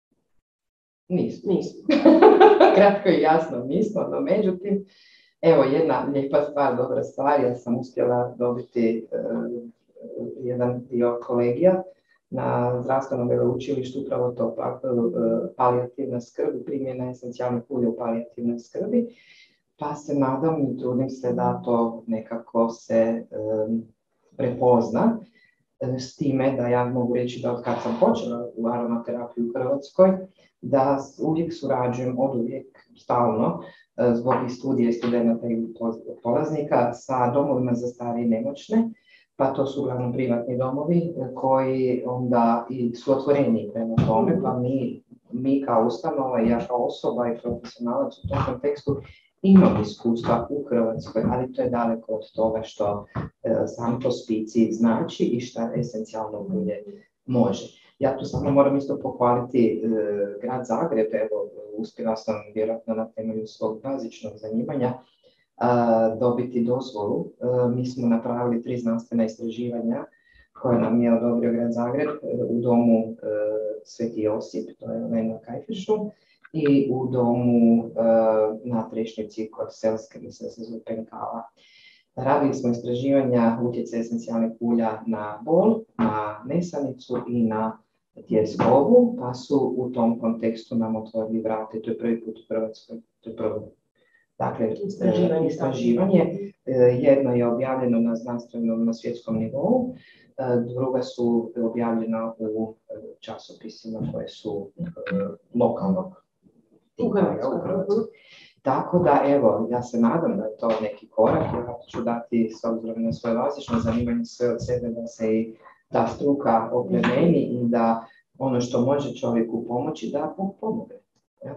Nismo. Nismo. Kratko i jasno nismo, no međutim, evo jedna lijepa stvar, dobra stvar, ja sam uspjela dobiti uh, jedan dio kolegija na zdravstvenom veleučilištu, upravo to uh, palijativna skrb, primjena esencijalnih ulja u palijativnoj skrbi, pa se nadam i trudim se da to nekako se um, prepozna, s time da ja mogu reći da od kad sam počela u aromaterapiju u Hrvatskoj, da uvijek surađujem, od uvijek stalno, zbog i studije studenata i polaznika sa domovima za starije i nemoćne, pa to su uglavnom privatni domovi koji onda i su otvoreni prema tome, pa mi, mi kao ustanova i ja kao osoba i profesionalac u tom kontekstu imam iskustva u Hrvatskoj, ali to je daleko od toga što e, sam hospicij znači i šta esencijalno ulje može. Ja tu samo moram isto pohvaliti e, grad Zagreb, evo uspjela sam vjerojatno na temelju svog bazičnog zanimanja a, dobiti dozvolu. E, mi smo napravili tri znanstvena istraživanja koje nam je odobrio grad Zagreb e, u domu e, Sveti Josip, to je na Kajfešu, i u domu e, na Trešnjici kod Selske, mislim da se zove Penkala. Radili smo istraživanja utjecaja esencijalnih ulja na bol, na nesanicu i na tjeskobu, pa su u tom kontekstu nam otvorili vrate. To je prvi put u Hrvatskoj. To je prvo. Dakle, istraživanje. istraživanje. Jedno je objavljeno na znanstvenom, na svjetskom nivou, druga su objavljena u časopisima koje su lokalnog tipa u Hrvatskoj. Tako da, evo, ja se nadam da je to neki korak, ja ću dati s obzirom na svoje bazično zanimanje sve od sebe da se i ta struka oplemeni i da ono što može čovjeku pomoći, da pomogne. Ja.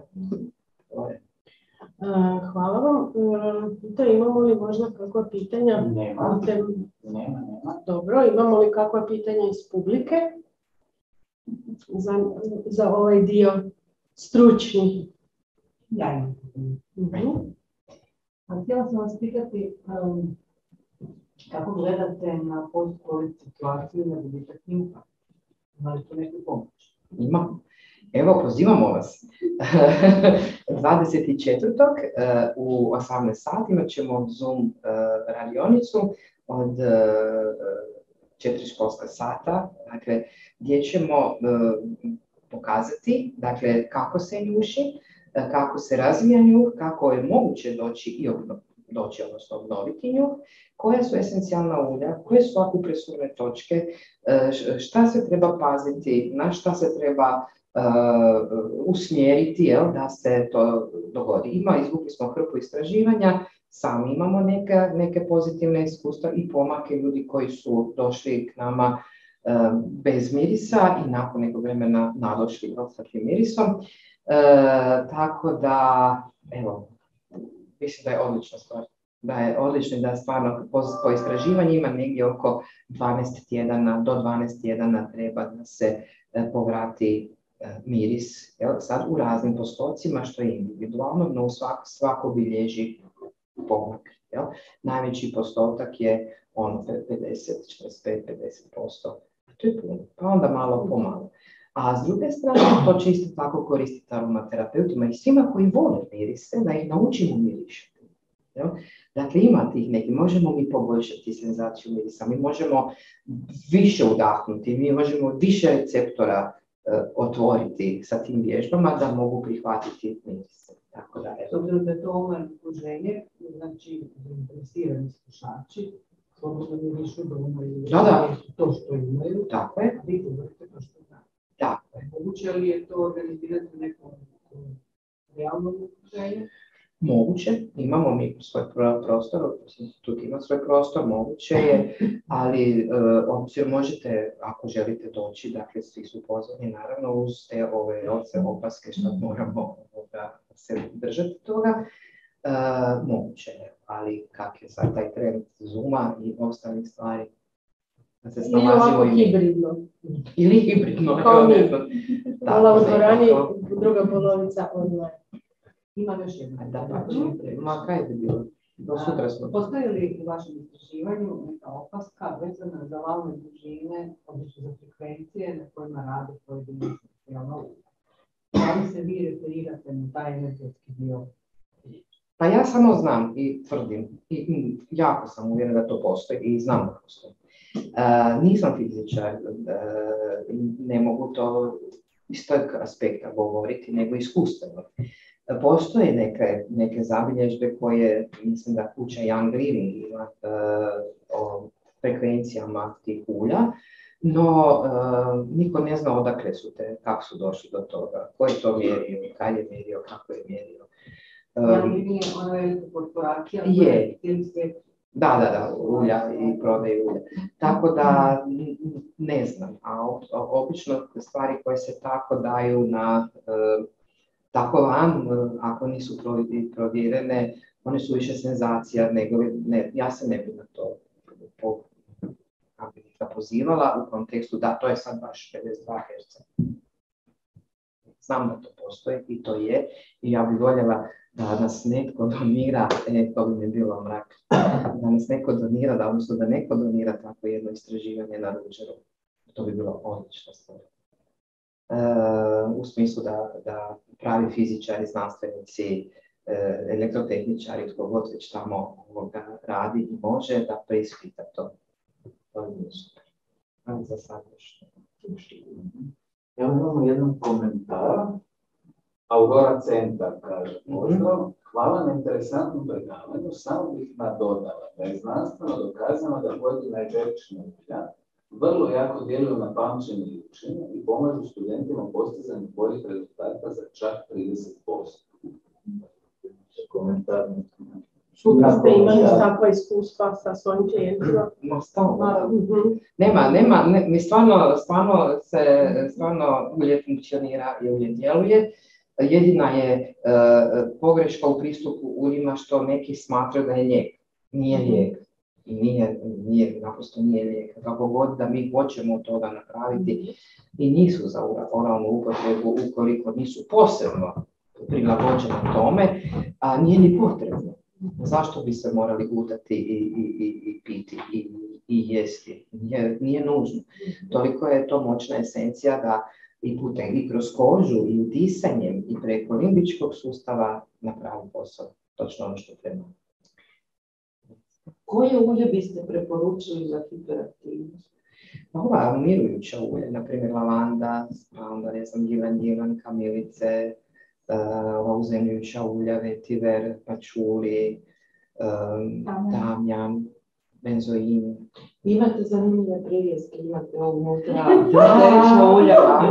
Hvala vam. Da, imamo li možda kakva pitanja? Nema. Nema, nema. Dobro, imamo li kakva pitanja iz publike? za, za ovaj dio stručni. Ja imam. Mhm. A htjela sam vas pitati um, kako gledate na post-covid situaciju na gubitak njuha? Ima li to neku pomoć? Ima. Evo, pozivamo vas. dvadeset četvrtog u osamnaest sati imat ćemo Zoom radionicu od četiri školska sata, dakle, gdje ćemo pokazati, dakle, kako se njuši, kako se razvija njuh, kako je moguće doći i obno, doći, odnosno obnoviti njuh, koja su esencijalna ulja, koje su akupresurne točke, šta se treba paziti, na šta se treba uh, usmjeriti, jel, da se to dogodi. Ima, izvukli smo hrpu istraživanja, sami imamo neke, neke pozitivne iskustva i pomake ljudi koji su došli k nama uh, bez mirisa i nakon nekog vremena nadošli sa tim mirisom. Uh, tako da, evo, mislim da je odlična stvar. Da je odlično da stvarno po, po istraživanjima negdje oko dvanaest tjedana, do dvanaest tjedana treba da se e, povrati e, miris, jel, sad u raznim postocima što je individualno, no svako, svako bilježi pomak. Jel. Najveći postotak je on pedeset, četrdeset pet, pedeset posto, to je puno, pa onda malo po malo. A s druge strane, to će isto tako koristiti aromaterapeutima i svima koji vole mirise, da ih naučimo mirišati. Dakle, ima tih neki, možemo mi poboljšati senzaciju mirisa, mi možemo više udahnuti, mi možemo više receptora uh, otvoriti sa tim vježbama da mogu prihvatiti mirise. Tako da, s obzirom da je to online okruženje, znači zainteresirani slušači, slobodno mirišu da imaju da, da. to što imaju, tako je. A vi govorite to što znate. Tako je. Moguće li je to organizirati nekom realnom okruženju? Moguće, imamo mi svoj prostor, institut ima svoj prostor, moguće je, ali uh, obzir možete, ako želite doći, dakle svi su pozvani, naravno uz te ove oce opaske što moramo da se držati toga, uh, moguće je, ali kak je sad taj trend Zooma i ostalih stvari, da se ili ovako hibridno. Ili hibridno. Kao mi, pola u dvorani, druga polovica online. Ima još jedna. Da, pa ma kaj bi bilo? Do sutra smo. Postoji li u vašem istraživanju neka opaska vezana za valne dužine, odnosno za frekvencije na kojima rade pojedine esencijalne ulja? Da li se vi referirate na taj energetski dio? Pa ja samo znam i tvrdim, i jako sam uvjerena da to postoji i znam da postoji. Uh, nisam fizičar, uh, ne mogu to iz tog aspekta govoriti, nego iskustveno. Postoje neke, neke zabilježbe koje, mislim da kuća Young Living ima uh, o frekvencijama tih ulja, no uh, niko ne zna odakle su te, kako su došli do toga, ko je to mjerio, kad je mjerio, kako je mjerio. Um, Young Living je ona velika korporacija, je. Je. Da, da, da, ulja i prodaju ulja. Tako da ne znam, a obično stvari koje se tako daju na uh, tako van, ako nisu provjerene, one su više senzacija, nego ne, ja se ne bi na to po, pozivala u kontekstu da to je sad baš pedeset dva herca. Znam da to postoji i to je, i ja bih voljela da nas netko donira, e, to bi mi bilo mrak, da nas neko donira, da, odnosno da neko donira tako jedno istraživanje na Ruđeru. To bi bilo odlična stvar. Uh, u smislu da, da pravi fizičari, znanstvenici, uh, elektrotehničari, tko god već tamo ovoga radi i može da preispita to. To je bilo super. Ali za sad još. Evo imamo jedan komentar. Aurora Centar kaže, pozdrav, hvala na interesantnom predavanju, samo bih nadodala da je znanstveno dokazano da pojedina ežerična ulja vrlo jako djeluju na pamćenje i učenje i pomažu studentima postizanju boljih rezultata za čak trideset posto. Komentar. Sutra ste imali takva iskustva sa svojim klijentima? No, stvarno. Nema, nema, ne, mi stvarno, stvarno se, stvarno ulje funkcionira i ulje djeluje. Jedina je uh, pogreška u pristupu uljima što neki smatraju da je lijek. Nije lijek. i nije, nije, naprosto nije lijek. Kako god da mi hoćemo od toga napraviti i nisu za oralnu upotrebu ukoliko nisu posebno prilagođene tome, a nije ni potrebno. Zašto bi se morali gutati i, i, i, i piti i, i jesti? Nije, nije nužno. Toliko je to moćna esencija da i putem i kroz kožu i udisanjem i preko limbičkog sustava napravi posao. Točno ono što treba. Koje ulje biste preporučili za hiperaktivnost? Ova umirujuća ulja, na primjer lavanda, onda ne znam, gilan, gilan, kamilice, ova uzemljujuća ulja, vetiver, pačuli, um, tamjan, benzoin. Imate zanimljive privjeske, imate unutra Da, ulja.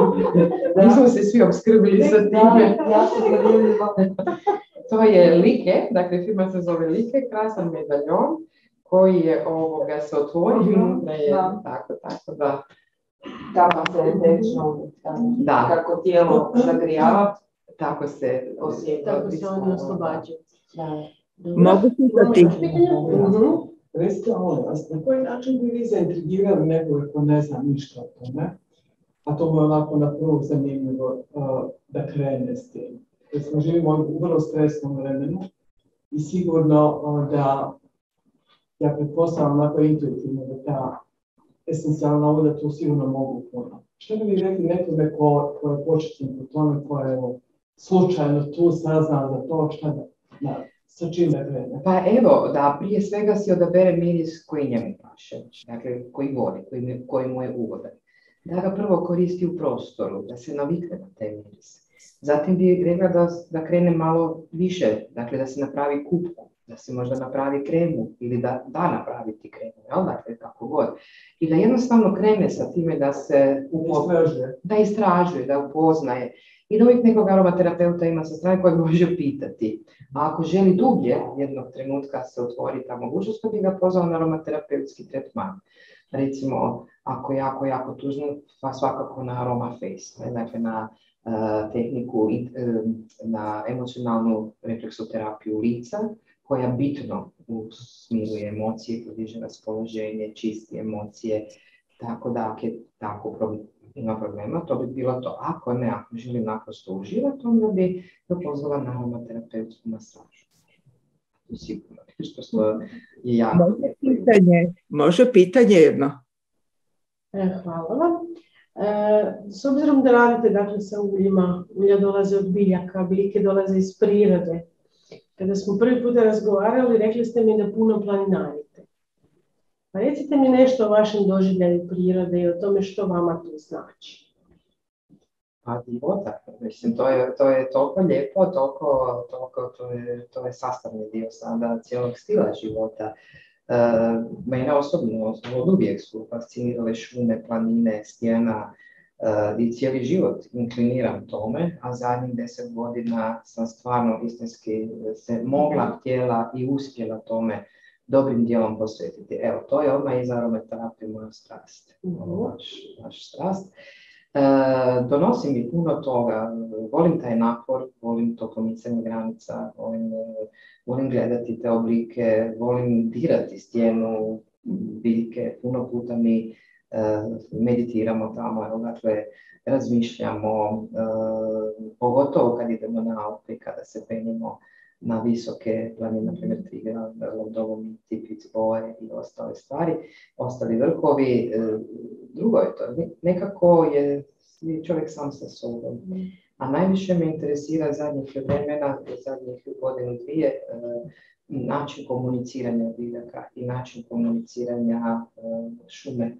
mi smo se svi obskrbili sa time. Ja sam zanimljiva. To je like, dakle firma se zove Like, krasan medaljon koji je ovoga se otvori i unutra je tako, tako da. Tamo se tečno Da. kako tijelo zagrijava. Tako se osjeta. Tako se oni oslobađaju. Mogu pitati? Recite, molim vas, na koji način bi vi zaintrigirali nekoga ko ne zna ništa o tome, a to mu je onako na prvu zanimljivo uh, da krene s tim. Jer smo živimo u vrlo stresnom vremenu i sigurno uh, da, ja pretpostavljam onako intuitivno da ta esencijalna ulja tu sigurno mogu puno. Što bi vi rekli nekome ko, ko je početnik u tome, ko je evo, slučajno tu saznao za to, šta da, da sa čim da krene? Pa evo, da prije svega si odabere miris koji njemu paše, dakle koji voli, koji, koji mu je ugodan. Da ga prvo koristi u prostoru, da se navikne na taj miris. Zatim bi rekla da, da krene malo više, dakle da se napravi kupku, da se možda napravi kremu ili da, da napraviti kremu, jel? Dakle kako god. I da jednostavno krene sa time da se Istražuje. Da istražuje, da upoznaje. I da uvijek nekog aromaterapeuta ima sa strane kojeg može pitati. A ako želi dublje, jednog trenutka se otvori ta mogućnost, to bi ga pozvao na aromaterapeutski tretman. Recimo, ako je jako, jako tužno, pa svakako na aroma face, dakle na uh, tehniku, uh, na emocionalnu refleksoterapiju lica, koja bitno smiruje emocije, podiže raspoloženje, čisti emocije, tako da ako je tako problem, ima problema, to bi bilo to. Ako ne, ako želim naprosto uživati, onda bi ga pozvala na aromaterapeutsku masažu. Sigurno, što je jako može pitanje, može pitanje jedno. E, hvala vam. E, s obzirom da radite dakle, sa uljima, ulja dolaze od biljaka, biljke dolaze iz prirode. Kada smo prvi puta razgovarali, rekli ste mi da puno planinarite. Pa recite mi nešto o vašem doživljaju prirode i o tome što vama to znači. Pa divota, mislim, to je, to je toliko lijepo, toliko, toliko to, je, to je sastavni dio sada cijelog stila života. E, mene osobno od uvijek su fascinirale šume, planine, stijena e, i cijeli život inkliniram tome, a zadnjih deset godina sam stvarno istinski se mogla, htjela i uspjela tome dobrim dijelom posvetiti. Evo, to je odmah iz aromaterapije moja strast, uh-huh. naš, naš strast. E, donosi mi puno toga, volim taj napor, volim to pomicanje granica, volim, volim gledati te oblike, volim dirati stijenu, biljke, puno puta mi e, meditiramo tamo, dakle razmišljamo, e, pogotovo kad idemo na Alpe, kada se penjemo na visoke planine, na primjer Trigra, Dolomiti, Pitzboe i ostale stvari, ostali vrhovi. Drugo je to, nekako je čovjek sam sa sobom. A najviše me interesira zadnjih vremena, zadnjih godinu dvije, način komuniciranja biljaka i način komuniciranja šume.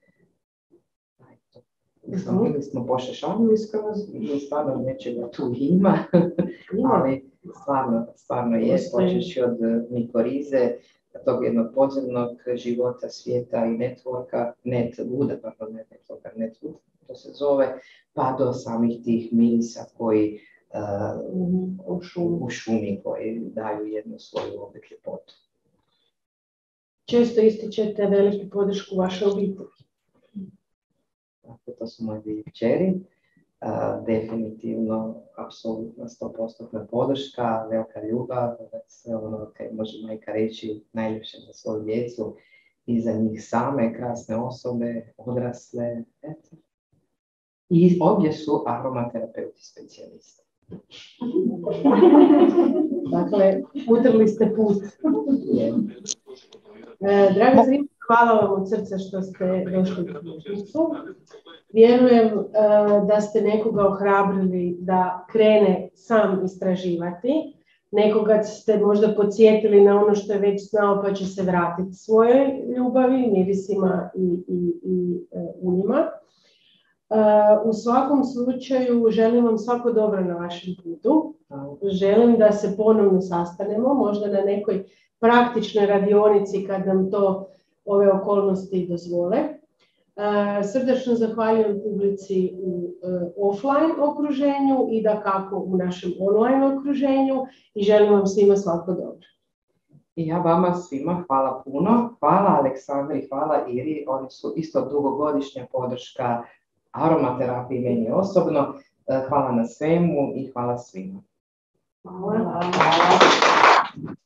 Ili smo pošašavili skroz, ili stvarno nečega tu ima, ali stvarno, stvarno je, počeši od mikorize, tog jednog podzemnog života, svijeta i networka, net vuda, pardon, ne networka, net wood, to se zove, pa do samih tih mirisa koji uh, u, šumi. u šumi, koji daju jednu svoju opet ljepotu. Često ističete veliku podršku vaše obitelji. Dakle, to su moje dvije kćeri. definitivno, apsolutno sto posto podrška, velika ljubav, sve ono kaj može majka reći najljepše za svoju djecu i za njih same, krasne osobe, odrasle, eto. I obje su aromaterapeuti specijalisti. Dakle, utrli ste put. E, Draga Zrina, hvala vam od srca što ste došli u knjižnicu. Vjerujem e, da ste nekoga ohrabrili da krene sam istraživati. Nekoga ste možda podsjetili na ono što je već znao pa će se vratiti svojoj ljubavi, mirisima i, i, i e, unima. Uh, u svakom slučaju želim vam svako dobro na vašem putu. Želim da se ponovno sastanemo, možda na nekoj praktičnoj radionici kad nam to ove okolnosti dozvole. Uh, srdačno zahvaljujem publici u uh, offline okruženju i dakako u našem online okruženju i želim vam svima svako dobro. I ja vama svima hvala puno. Hvala Aleksandri, hvala Iri, oni su isto dugogodišnja podrška aromaterapiji meni osobno. Hvala na svemu i hvala svima. Hvala. Hvala.